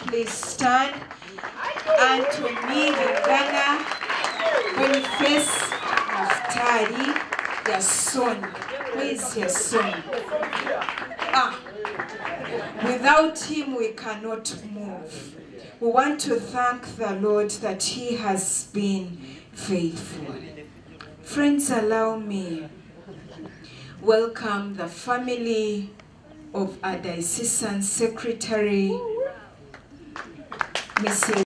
please stand. And to me, Uganda, Boniface Muftari, your son. Where is your son? Without him, we cannot move. We want to thank the Lord that he has been faithful. Friends, allow me welcome the family of our diocesan secretary, Mrs.